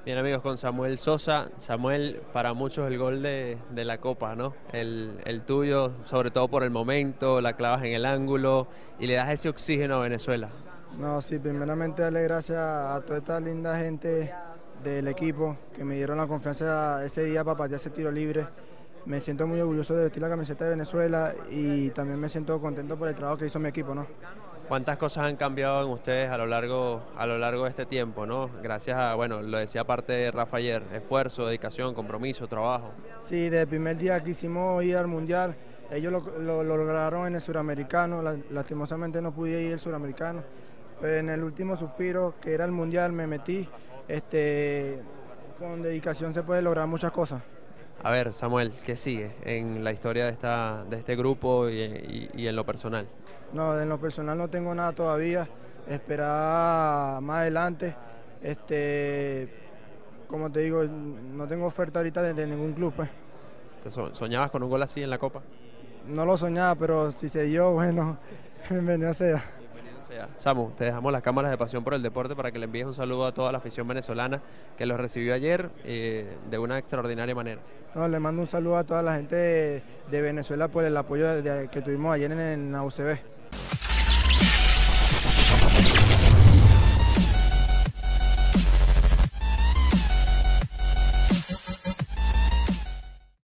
Bien amigos, con Samuel Sosa. Samuel, para muchos el gol de la Copa, ¿no? El tuyo, sobre todo por el momento, la clavas en el ángulo y le das ese oxígeno a Venezuela. No, sí, primeramente darle gracias a toda esta linda gente del equipo que me dieron la confianza ese día para patear ese tiro libre. Me siento muy orgulloso de vestir la camiseta de Venezuela y también me siento contento por el trabajo que hizo mi equipo, ¿no? ¿Cuántas cosas han cambiado en ustedes a lo largo de este tiempo, ¿no? Gracias a, bueno, lo decía aparte de Rafa ayer, esfuerzo, dedicación, compromiso, trabajo. Sí, desde el primer día que hicimos ir al Mundial, ellos lo lograron en el suramericano, lastimosamente no pude ir al suramericano, pero en el último suspiro, que era el Mundial, me metí, este, con dedicación se puede lograr muchas cosas. A ver, Samuel, ¿qué sigue en la historia de este grupo y en lo personal? No, en lo personal no tengo nada todavía, esperar más adelante, este, como te digo, no tengo oferta ahorita de ningún club, pues. ¿Soñabas con un gol así en la Copa? No lo soñaba, pero si se dio, bueno, bienvenido sea. Bienvenido sea. Samu, te dejamos las cámaras de Pasión por el Deporte para que le envíes un saludo a toda la afición venezolana que los recibió ayer de una extraordinaria manera. No, le mando un saludo a toda la gente de Venezuela por el apoyo que tuvimos ayer en la UCB.